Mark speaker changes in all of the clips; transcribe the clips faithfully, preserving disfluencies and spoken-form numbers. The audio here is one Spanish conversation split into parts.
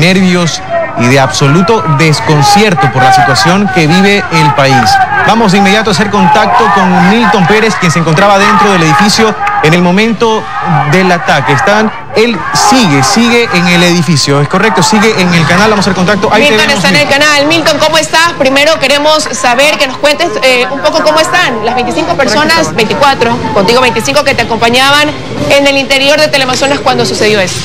Speaker 1: nervios y de absoluto desconcierto por la situación que vive el país. Vamos de inmediato a hacer contacto con Milton Pérez, quien se encontraba dentro del edificio en el momento del ataque. Están, él sigue, sigue en el edificio, ¿es correcto? Sigue en el canal, vamos a hacer contacto. Ahí
Speaker 2: Milton
Speaker 1: te vemos,
Speaker 2: está en el canal. Milton, ¿cómo estás? Primero queremos saber, que nos cuentes eh, un poco cómo están las veinticinco personas, veinticuatro, contigo veinticinco, que te acompañaban en el interior de Teleamazonas cuando sucedió eso.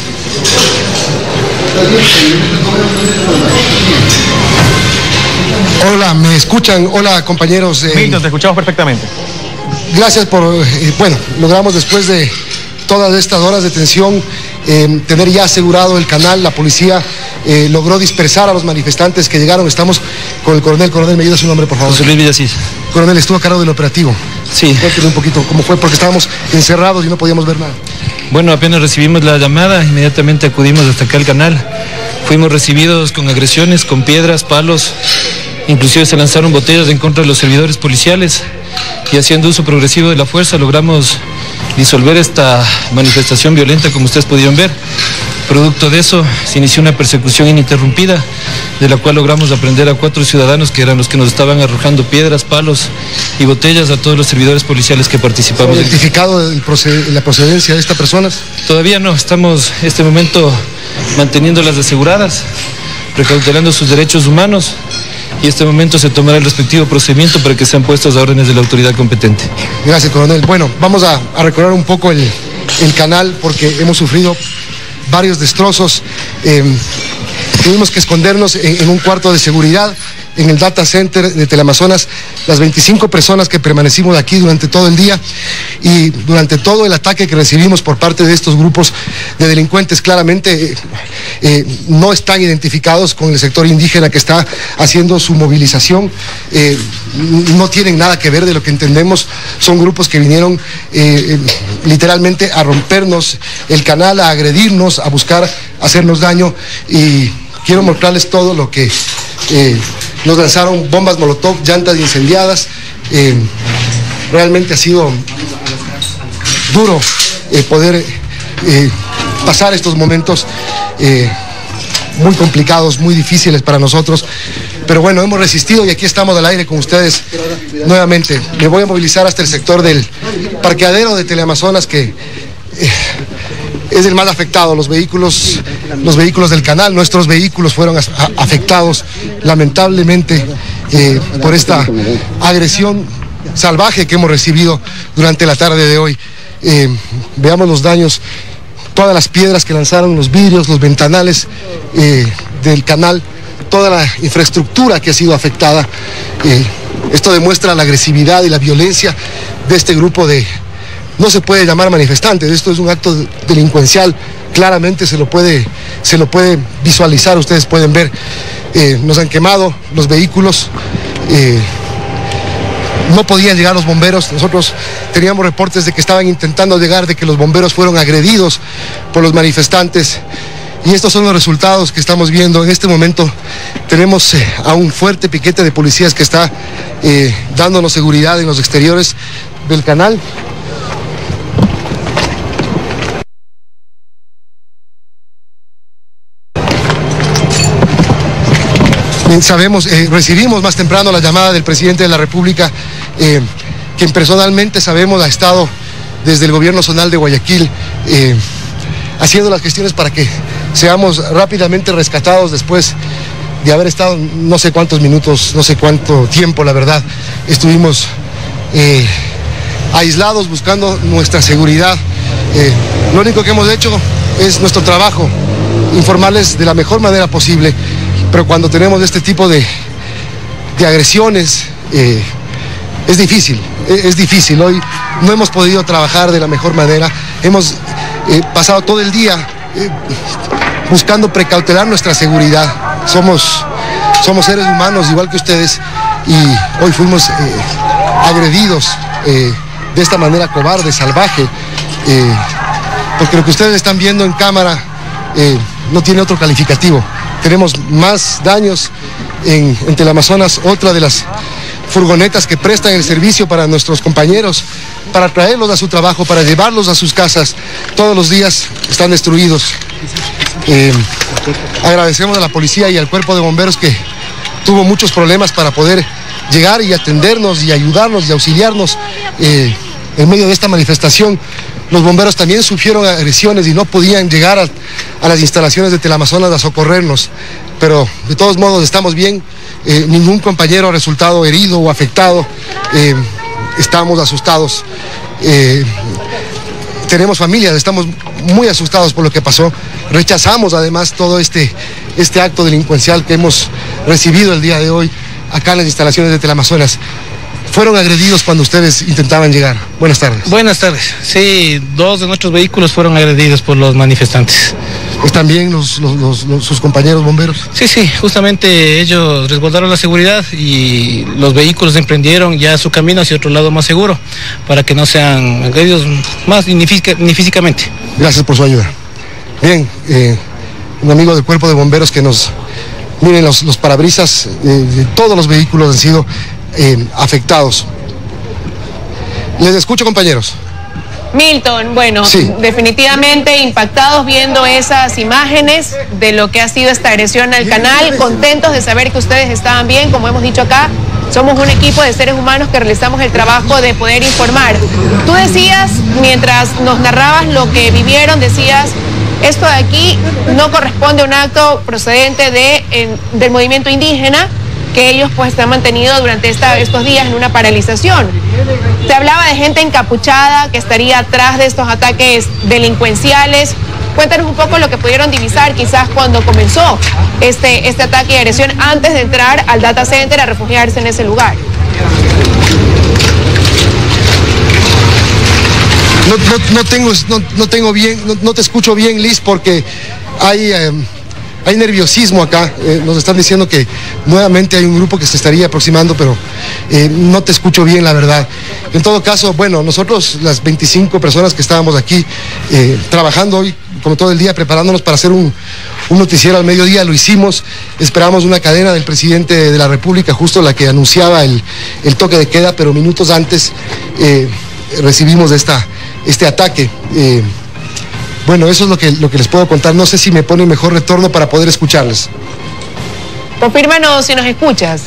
Speaker 3: Hola, ¿me escuchan? Hola, compañeros.
Speaker 1: Eh, Milton, te escuchamos perfectamente.
Speaker 3: Gracias por, eh, bueno, logramos después de todas estas horas de tensión eh, tener ya asegurado el canal. La policía eh, logró dispersar a los manifestantes que llegaron. Estamos con el coronel. Coronel, ¿me ayuda su nombre, por favor?
Speaker 4: José Luis Villasís.
Speaker 3: Coronel, estuvo a cargo del operativo.
Speaker 4: Sí.
Speaker 3: Cuénteme un poquito cómo fue, porque estábamos encerrados y no podíamos ver nada.
Speaker 4: Bueno, apenas recibimos la llamada, inmediatamente acudimos hasta acá al canal. Fuimos recibidos con agresiones, con piedras, palos, inclusive se lanzaron botellas en contra de los servidores policiales y haciendo uso progresivo de la fuerza logramos disolver esta manifestación violenta, como ustedes pudieron ver. Producto de eso se inició una persecución ininterrumpida, de la cual logramos aprender a cuatro ciudadanos que eran los que nos estaban arrojando piedras, palos y botellas a todos los servidores policiales que participamos.
Speaker 3: ¿Ha identificado el proced- la procedencia de estas personas?
Speaker 4: Todavía no, estamos en este momento manteniéndolas aseguradas, precautelando sus derechos humanos, y en este momento se tomará el respectivo procedimiento para que sean puestos a órdenes de la autoridad competente.
Speaker 3: Gracias, coronel. Bueno, vamos a, a recorrer un poco el, el canal porque hemos sufrido varios destrozos. Eh, tuvimos que escondernos en, en un cuarto de seguridad en el data center de Teleamazonas, las veinticinco personas que permanecimos aquí durante todo el día y durante todo el ataque que recibimos por parte de estos grupos de delincuentes. Claramente eh, eh, no están identificados con el sector indígena que está haciendo su movilización, eh, no tienen nada que ver de lo que entendemos, son grupos que vinieron eh, eh, literalmente a rompernos el canal, a agredirnos, a buscar hacernos daño, y quiero mostrarles todo lo que eh, nos lanzaron: bombas molotov, llantas incendiadas. Eh, realmente ha sido duro eh, poder eh, pasar estos momentos eh, muy complicados, muy difíciles para nosotros, pero bueno, hemos resistido y aquí estamos al aire con ustedes nuevamente. Me voy a movilizar hasta el sector del parqueadero de Teleamazonas, que eh, es el más afectado. Los vehículos, los vehículos del canal, nuestros vehículos fueron a, a, afectados lamentablemente eh, por esta agresión salvaje que hemos recibido durante la tarde de hoy. Eh, veamos los daños, todas las piedras que lanzaron, los vidrios, los ventanales eh, del canal, toda la infraestructura que ha sido afectada. Eh, esto demuestra la agresividad y la violencia de este grupo de... No se puede llamar manifestantes, esto es un acto delincuencial, claramente se lo puede, se lo puede visualizar, ustedes pueden ver. Eh, nos han quemado los vehículos, eh, no podían llegar los bomberos. Nosotros teníamos reportes de que estaban intentando llegar, de que los bomberos fueron agredidos por los manifestantes, y estos son los resultados que estamos viendo. En este momento tenemos eh, a un fuerte piquete de policías que está eh, dándonos seguridad en los exteriores del canal. Sabemos, eh, recibimos más temprano la llamada del presidente de la República, eh, quien personalmente sabemos ha estado desde el gobierno zonal de Guayaquil eh, haciendo las gestiones para que seamos rápidamente rescatados después de haber estado no sé cuántos minutos, no sé cuánto tiempo, la verdad, estuvimos eh, aislados buscando nuestra seguridad. Eh, lo único que hemos hecho es nuestro trabajo, informarles de la mejor manera posible. Pero cuando tenemos este tipo de, de agresiones, eh, es difícil, es, es difícil. Hoy no hemos podido trabajar de la mejor manera. Hemos eh, pasado todo el día eh, buscando precautelar nuestra seguridad. Somos, somos seres humanos igual que ustedes, y hoy fuimos eh, agredidos eh, de esta manera cobarde, salvaje, eh, porque lo que ustedes están viendo en cámara eh, no tiene otro calificativo. Tenemos más daños en, en Teleamazonas, otra de las furgonetas que prestan el servicio para nuestros compañeros, para traerlos a su trabajo, para llevarlos a sus casas, todos los días están destruidos. Eh, agradecemos a la policía y al cuerpo de bomberos que tuvo muchos problemas para poder llegar y atendernos y ayudarnos y auxiliarnos eh, en medio de esta manifestación. Los bomberos también sufrieron agresiones y no podían llegar a, a las instalaciones de Teleamazonas a socorrernos, pero de todos modos estamos bien, eh, ningún compañero ha resultado herido o afectado, eh, estamos asustados, eh, tenemos familias, estamos muy asustados por lo que pasó, rechazamos además todo este, este acto delincuencial que hemos recibido el día de hoy acá en las instalaciones de Teleamazonas. Fueron agredidos cuando ustedes intentaban llegar. Buenas tardes.
Speaker 4: Buenas tardes. Sí, dos de nuestros vehículos fueron agredidos por los manifestantes.
Speaker 3: ¿Están bien los, los, los, los, sus compañeros bomberos?
Speaker 4: Sí, sí, justamente ellos resguardaron la seguridad y los vehículos emprendieron ya su camino hacia otro lado más seguro para que no sean agredidos más ni, física, ni físicamente.
Speaker 3: Gracias por su ayuda. Bien, eh, un amigo del cuerpo de bomberos que nos... Miren, los, los parabrisas eh, de todos los vehículos han sido eh, afectados. Les escucho, compañeros.
Speaker 2: Milton, bueno,
Speaker 3: sí.
Speaker 2: Definitivamente impactados viendo esas imágenes de lo que ha sido esta agresión al canal, contentos de saber que ustedes estaban bien, como hemos dicho acá, somos un equipo de seres humanos que realizamos el trabajo de poder informar. Tú decías, mientras nos narrabas lo que vivieron, decías, esto de aquí no corresponde a un acto procedente de, en, del movimiento indígena, que ellos pues se han mantenido durante esta, estos días en una paralización. Se hablaba de gente encapuchada que estaría atrás de estos ataques delincuenciales. Cuéntanos un poco lo que pudieron divisar quizás cuando comenzó este, este ataque y agresión antes de entrar al data center a refugiarse en ese lugar.
Speaker 3: No, no, no, tengo, no, no tengo bien, no, no te escucho bien, Liz, porque hay... Eh, Hay nerviosismo acá, eh, nos están diciendo que nuevamente hay un grupo que se estaría aproximando, pero eh, no te escucho bien, la verdad. En todo caso, bueno, nosotros, las veinticinco personas que estábamos aquí eh, trabajando hoy, como todo el día, preparándonos para hacer un, un noticiero al mediodía, lo hicimos, esperamos una cadena del presidente de la República, justo la que anunciaba el, el toque de queda, pero minutos antes eh, recibimos esta, este ataque. Eh, Bueno, eso es lo que, lo que les puedo contar. No sé si me pone mejor retorno para poder escucharles.
Speaker 2: Confírmanos si nos escuchas.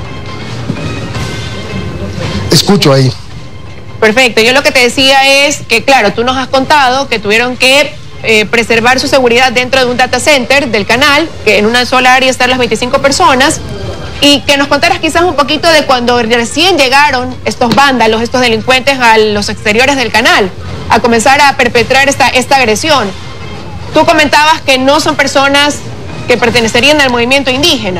Speaker 3: Escucho ahí.
Speaker 2: Perfecto. Yo lo que te decía es que, claro, tú nos has contado que tuvieron que eh, preservar su seguridad dentro de un data center del canal, que en una sola área están las veinticinco personas, y que nos contaras quizás un poquito de cuando recién llegaron estos vándalos, estos delincuentes a los exteriores del canal, a comenzar a perpetrar esta, esta agresión. Tú comentabas que no son personas que pertenecerían al movimiento indígena,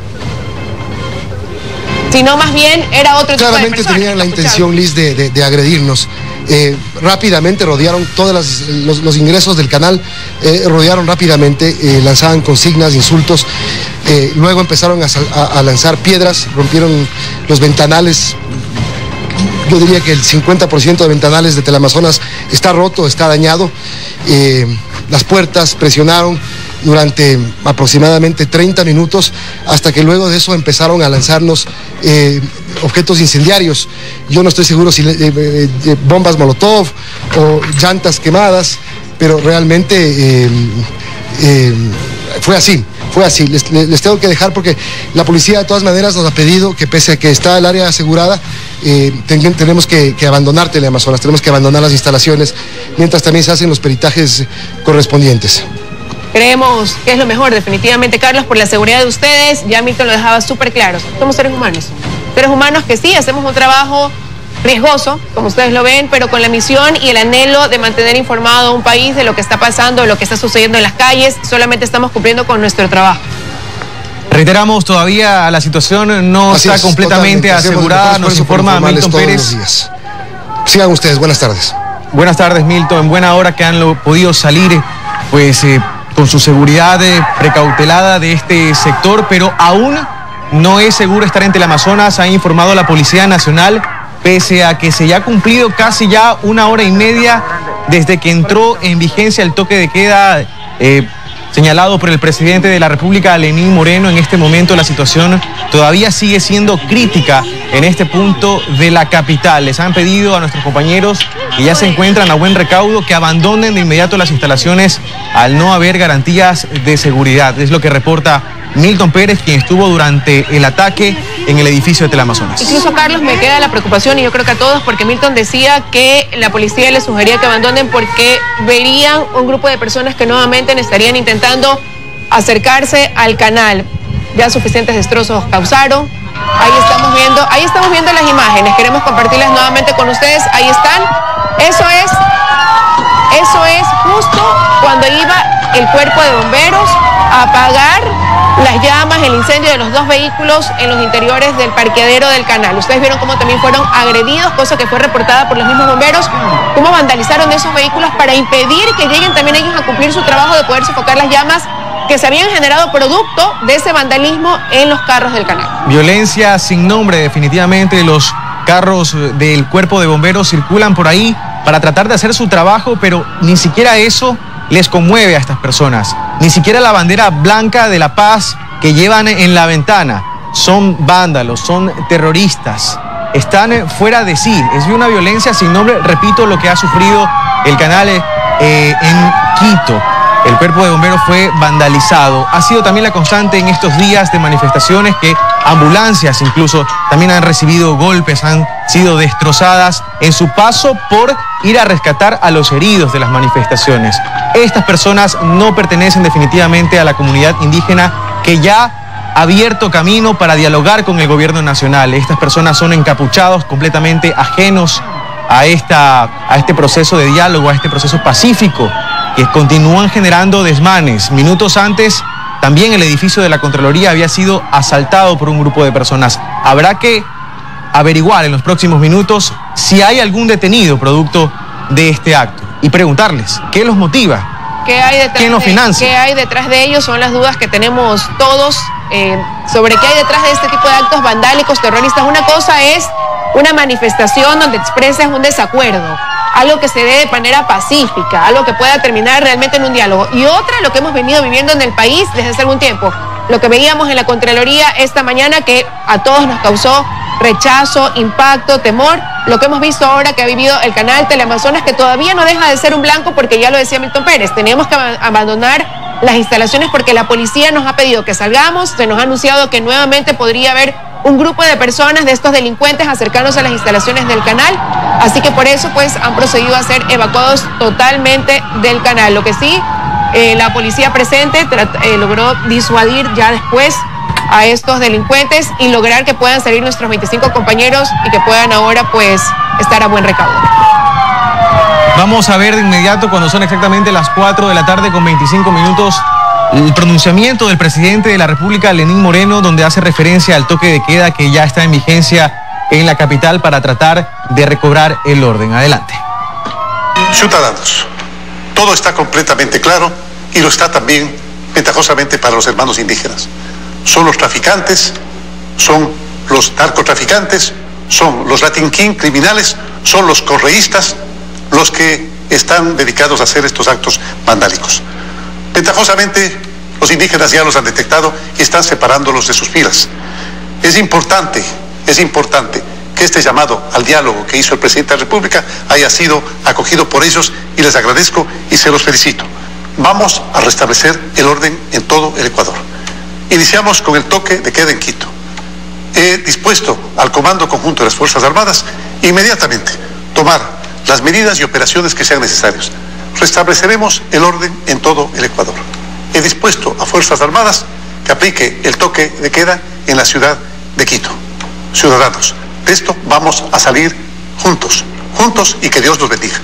Speaker 2: sino más bien era otro tipo de
Speaker 3: Claramente
Speaker 2: personas.
Speaker 3: tenían la intención, Liz, de, de, de agredirnos. Eh, rápidamente rodearon todos los, los ingresos del canal, eh, rodearon rápidamente, eh, lanzaban consignas, insultos, eh, luego empezaron a, a, a lanzar piedras, rompieron los ventanales. Yo diría que el cincuenta por ciento de ventanales de Teleamazonas está roto, está dañado. Eh, las puertas presionaron durante aproximadamente treinta minutos, hasta que luego de eso empezaron a lanzarnos eh, objetos incendiarios. Yo no estoy seguro si eh, eh, bombas molotov o llantas quemadas, pero realmente eh, eh, fue así. Fue así, les, les tengo que dejar porque la policía de todas maneras nos ha pedido que pese a que está el área asegurada, eh, ten, tenemos que, que abandonar Teleamazonas, tenemos que abandonar las instalaciones, mientras también se hacen los peritajes correspondientes.
Speaker 2: Creemos que es lo mejor, definitivamente, Carlos, por la seguridad de ustedes. Ya Milton lo dejaba súper claro. Somos seres humanos. Seres humanos que sí, hacemos un trabajo riesgoso, como ustedes lo ven, pero con la misión y el anhelo de mantener informado a un país de lo que está pasando, de lo que está sucediendo en las calles. Solamente estamos cumpliendo con nuestro trabajo.
Speaker 1: Reiteramos, todavía la situación no
Speaker 3: Así
Speaker 1: está
Speaker 3: es,
Speaker 1: completamente asegurada, nos informa Milton Pérez.
Speaker 3: Sigan ustedes, buenas tardes.
Speaker 1: Buenas tardes, Milton. En buena hora que han lo, podido salir, pues, eh, con su seguridad eh, precautelada de este sector, pero aún no es seguro estar en Teleamazonas, ha informado la Policía Nacional, pese a que se ya ha cumplido casi ya una hora y media desde que entró en vigencia el toque de queda. Eh, señalado por el presidente de la República, Lenín Moreno. En este momento la situación todavía sigue siendo crítica en este punto de la capital. Les han pedido a nuestros compañeros que ya se encuentran a buen recaudo que abandonen de inmediato las instalaciones al no haber garantías de seguridad. Es lo que reporta Milton Pérez, quien estuvo durante el ataque en el edificio de Teleamazonas.
Speaker 2: Incluso, Carlos, me queda la preocupación, y yo creo que a todos, porque Milton decía que la policía les sugería que abandonen porque verían un grupo de personas que nuevamente estarían intentando acercarse al canal. Ya suficientes destrozos causaron. Ahí estamos viendo, ahí estamos viendo las imágenes. Queremos compartirlas nuevamente con ustedes. Ahí están. Eso es, eso es justo cuando iba el cuerpo de bomberos a apagar las llamas, el incendio de los dos vehículos en los interiores del parqueadero del canal. Ustedes vieron cómo también fueron agredidos, cosa que fue reportada por los mismos bomberos, cómo vandalizaron esos vehículos para impedir que lleguen también ellos a cumplir su trabajo de poder sofocar las llamas que se habían generado producto de ese vandalismo en los carros del canal.
Speaker 1: Violencia sin nombre, definitivamente. Los carros del cuerpo de bomberos circulan por ahí para tratar de hacer su trabajo, pero ni siquiera eso les conmueve a estas personas. Ni siquiera la bandera blanca de la paz que llevan en la ventana. Son vándalos, son terroristas. Están fuera de sí. Es una violencia sin nombre. Repito lo que ha sufrido el canal eh, en Quito. El cuerpo de bomberos fue vandalizado. Ha sido también la constante en estos días de manifestaciones que ambulancias incluso también han recibido golpes, han sido destrozadas en su paso por ir a rescatar a los heridos de las manifestaciones. Estas personas no pertenecen definitivamente a la comunidad indígena que ya ha abierto camino para dialogar con el gobierno nacional. Estas personas son encapuchados, completamente ajenos a, esta, a este proceso de diálogo, a este proceso pacífico, que continúan generando desmanes. Minutos antes, también el edificio de la Contraloría había sido asaltado por un grupo de personas. Habrá que averiguar en los próximos minutos si hay algún detenido producto de este acto y preguntarles qué los motiva,
Speaker 2: ¿Qué hay detrás
Speaker 1: quién los
Speaker 2: de,
Speaker 1: financia.
Speaker 2: ¿Qué hay detrás de ellos? Son las dudas que tenemos todos eh, sobre qué hay detrás de este tipo de actos vandálicos, terroristas. Una cosa es una manifestación donde expresas un desacuerdo, algo que se dé de manera pacífica, algo que pueda terminar realmente en un diálogo. Y otra, lo que hemos venido viviendo en el país desde hace algún tiempo, lo que veíamos en la Contraloría esta mañana, que a todos nos causó rechazo, impacto, temor, lo que hemos visto ahora que ha vivido el canal Teleamazonas, que todavía no deja de ser un blanco, porque ya lo decía Milton Pérez, tenemos que ab- abandonar las instalaciones porque la policía nos ha pedido que salgamos, se nos ha anunciado que nuevamente podría haber un grupo de personas, de estos delincuentes, acercándose a las instalaciones del canal, así que por eso pues han procedido a ser evacuados totalmente del canal. Lo que sí, eh, la policía presente eh, logró disuadir ya después a estos delincuentes y lograr que puedan salir nuestros veinticinco compañeros y que puedan ahora pues estar a buen recaudo.
Speaker 1: Vamos a ver de inmediato, cuando son exactamente las cuatro de la tarde con veinticinco minutos, el pronunciamiento del presidente de la República, Lenín Moreno, donde hace referencia al toque de queda que ya está en vigencia en la capital para tratar de recobrar el orden. Adelante.
Speaker 5: Ciudadanos, todo está completamente claro y lo está también ventajosamente para los hermanos indígenas. Son los traficantes, son los narcotraficantes, son los Latin King criminales, son los correístas los que están dedicados a hacer estos actos vandálicos. Ventajosamente, los indígenas ya los han detectado y están separándolos de sus filas. Es importante, es importante que este llamado al diálogo que hizo el presidente de la República haya sido acogido por ellos y les agradezco y se los felicito. Vamos a restablecer el orden en todo el Ecuador. Iniciamos con el toque de queda en Quito. He dispuesto al Comando Conjunto de las Fuerzas Armadas inmediatamente tomar las medidas y operaciones que sean necesarias. Restableceremos el orden en todo el Ecuador. He dispuesto a Fuerzas Armadas que aplique el toque de queda en la ciudad de Quito. Ciudadanos, de esto vamos a salir juntos, juntos y que Dios nos bendiga.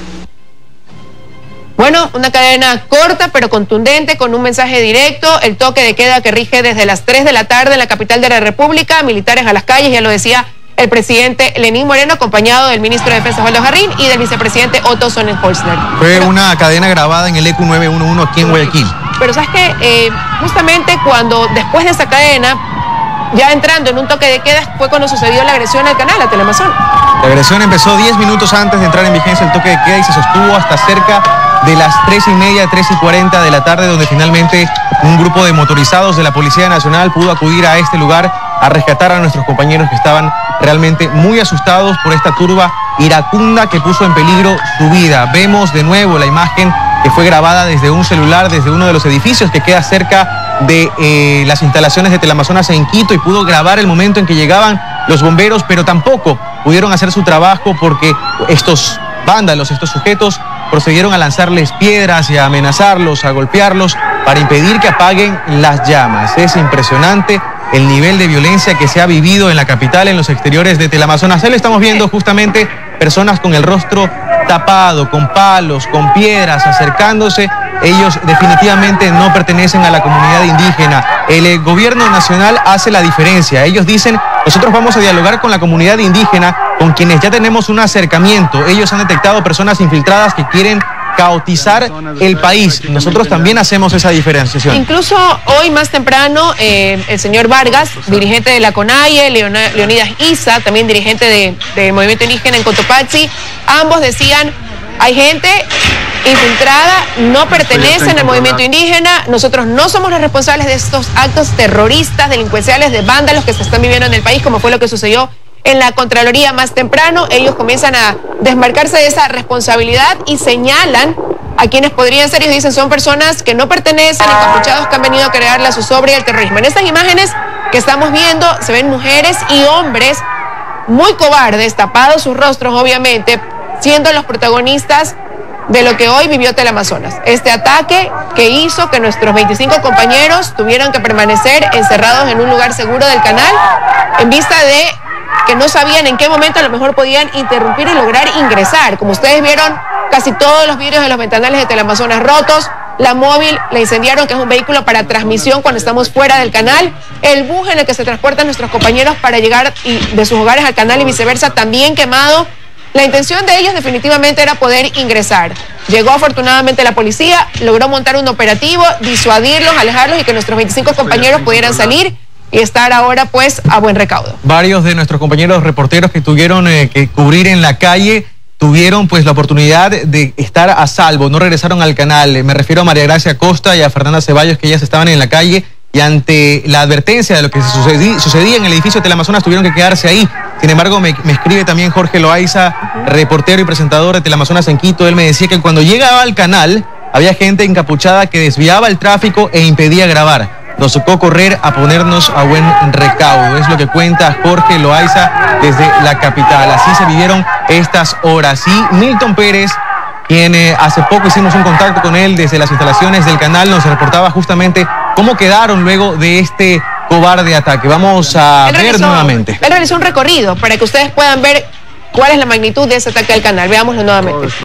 Speaker 2: Bueno, una cadena corta pero contundente con un mensaje directo, el toque de queda que rige desde las tres de la tarde en la capital de la República, militares a las calles, ya lo decía el presidente Lenín Moreno, acompañado del ministro de Defensa Osvaldo Jarrín y del vicepresidente Otto Sonnenholzner.
Speaker 1: Fue pero, una cadena grabada en el E Q nueve uno uno aquí en Guayaquil.
Speaker 2: Pero sabes que eh, justamente cuando después de esa cadena, ya entrando en un toque de queda, fue cuando sucedió la agresión al canal, a Teleamazonas.
Speaker 1: La agresión empezó diez minutos antes de entrar en vigencia el toque de queda y se sostuvo hasta cerca de las tres y media, tres y cuarenta de la tarde, donde finalmente un grupo de motorizados de la Policía Nacional pudo acudir a este lugar a rescatar a nuestros compañeros que estaban realmente muy asustados por esta turba iracunda que puso en peligro su vida. Vemos de nuevo la imagen que fue grabada desde un celular, desde uno de los edificios que queda cerca de eh, las instalaciones de Teleamazonas en Quito, y pudo grabar el momento en que llegaban los bomberos, pero tampoco pudieron hacer su trabajo porque estos vándalos, estos sujetos, procedieron a lanzarles piedras y a amenazarlos, a golpearlos para impedir que apaguen las llamas. Es impresionante el nivel de violencia que se ha vivido en la capital, en los exteriores de Teleamazonas. Ahí lo estamos viendo justamente, personas con el rostro tapado, con palos, con piedras, acercándose. Ellos definitivamente no pertenecen a la comunidad indígena. El eh, gobierno nacional hace la diferencia. Ellos dicen, nosotros vamos a dialogar con la comunidad indígena, con quienes ya tenemos un acercamiento. Ellos han detectado personas infiltradas que quieren caotizar el país. Nosotros también hacemos esa diferenciación.
Speaker 2: Incluso hoy más temprano, eh, el señor Vargas, dirigente de la CONAIE, Leona, Leonidas Issa, también dirigente de, del movimiento indígena en Cotopaxi, ambos decían, hay gente infiltrada, no pertenecen al movimiento indígena, nosotros no somos los responsables de estos actos terroristas, delincuenciales, de vándalos que se están viviendo en el país, como fue lo que sucedió en la Contraloría más temprano. Ellos comienzan a desmarcarse de esa responsabilidad y señalan a quienes podrían ser. Ellos dicen, son personas que no pertenecen, encapuchados que han venido a crear la zozobra y el terrorismo. En estas imágenes que estamos viendo se ven mujeres y hombres muy cobardes, tapados sus rostros obviamente, siendo los protagonistas de lo que hoy vivió Teleamazonas. Este ataque que hizo que nuestros veinticinco compañeros tuvieran que permanecer encerrados en un lugar seguro del canal, en vista de que no sabían en qué momento a lo mejor podían interrumpir y lograr ingresar. Como ustedes vieron, casi todos los vidrios de los ventanales de Teleamazonas rotos, la móvil la incendiaron, que es un vehículo para transmisión cuando estamos fuera del canal, el bus en el que se transportan nuestros compañeros para llegar y de sus hogares al canal y viceversa, también quemado. La intención de ellos definitivamente era poder ingresar. Llegó afortunadamente la policía, logró montar un operativo, disuadirlos, alejarlos y que nuestros veinticinco compañeros pudieran salir y estar ahora pues a buen recaudo.
Speaker 1: Varios de nuestros compañeros reporteros que tuvieron eh, que cubrir en la calle tuvieron pues la oportunidad de estar a salvo, no regresaron al canal. Me refiero a María Gracia Costa y a Fernanda Ceballos, que ellas estaban en la calle y ante la advertencia de lo que sucedí, sucedía en el edificio de Teleamazonas tuvieron que quedarse ahí. Sin embargo, me, me escribe también Jorge Loaiza, reportero y presentador de Teleamazonas en Quito. Él me decía que cuando llegaba al canal había gente encapuchada que desviaba el tráfico e impedía grabar. Nos tocó correr a ponernos a buen recaudo. Es lo que cuenta Jorge Loaiza desde la capital. Así se vivieron estas horas. Y Milton Pérez, quien eh, hace poco hicimos un contacto con él desde las instalaciones del canal, nos reportaba justamente cómo quedaron luego de este cobarde ataque. Vamos a
Speaker 2: él
Speaker 1: ver
Speaker 2: realizó,
Speaker 1: nuevamente.
Speaker 2: Él realizó un recorrido para que ustedes puedan ver cuál es la magnitud de ese ataque al canal. Veámoslo nuevamente.